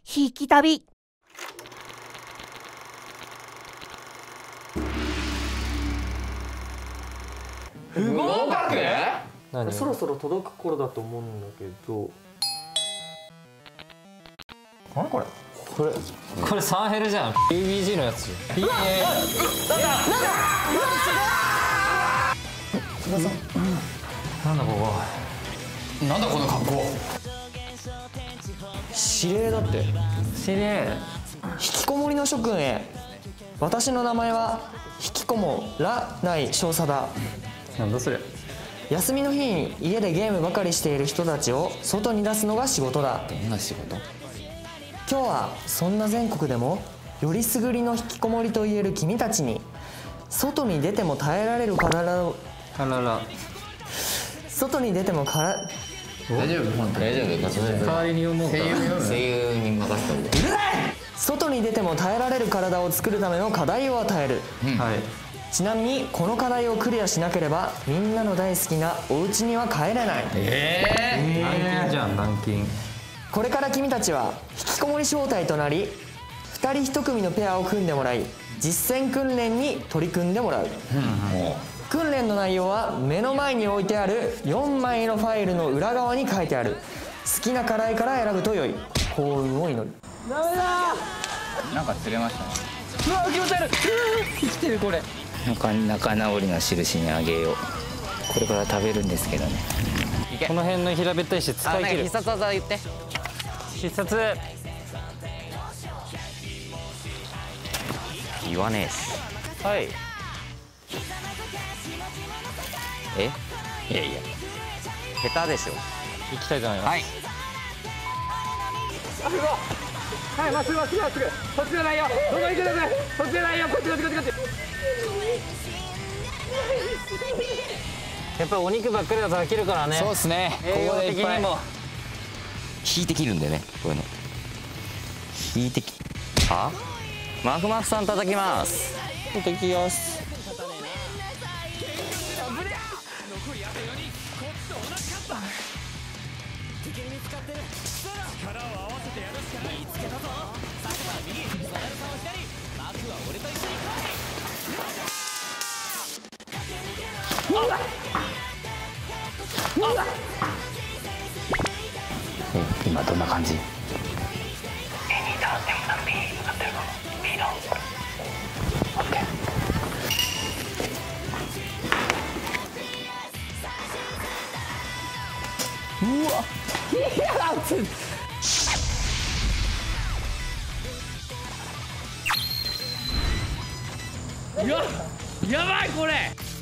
ひき旅。 不合格？ 何？ そろそろ届く頃だと思うんだけど。何これ？ これサンヘルじゃん。PUBG のやつ。いいね。なんだここ。 なんだこの格好。 指令だって。 指令。 引きこもりの諸君へ。私の名前は引きこもらない少佐だ。 なんだそれ。 休みの日に家でゲームばかりしている人たちを外に出すのが仕事だ。 どんな仕事？ 今日はそんな全国でもよりすぐりの引きこもりといえる君たちに、外に出ても耐えられる体を外に出ても大丈夫？大丈夫？ 代わりに読もうか。 声優に任せたんで。 外に出ても耐えられる体を作るための課題を与える。 はい。 ちなみにこの課題をクリアしなければみんなの大好きなお家には帰れない。 軟禁じゃん、軟禁。 これから君たちは引きこもり招待となり、2人1組のペアを組んでもらい、実践訓練に取り組んでもらう。訓練の内容は目の前に置いてある4枚のファイルの裏側に書いてある。好きな課題から選ぶと良い。幸運を祈る。ダメだ。 なんか釣れましたね。 うわ、気持ち悪い。生きてるこれ。 仲直りの印にあげよう。これから食べるんですけどね。 この辺の平べったいし使い切る。 必殺技言って。 必殺。 言わねえし。 はい。 いやいや。下手でしょ。 行きたいと思います。 はい。 はい、まっすぐまっすぐまっすぐ。こっちじゃないよ。どこ行くんだこれ。こっちじゃないよ。こっちこっちこっちこっち。 やっぱりお肉ばっかりだと飽きるからね。 そうですね。 栄養的にも。 引いて切るんでね、こういうの。引いては？マフマフさん叩きます。 叩きます。 今どんな感じ？ やばいこれ。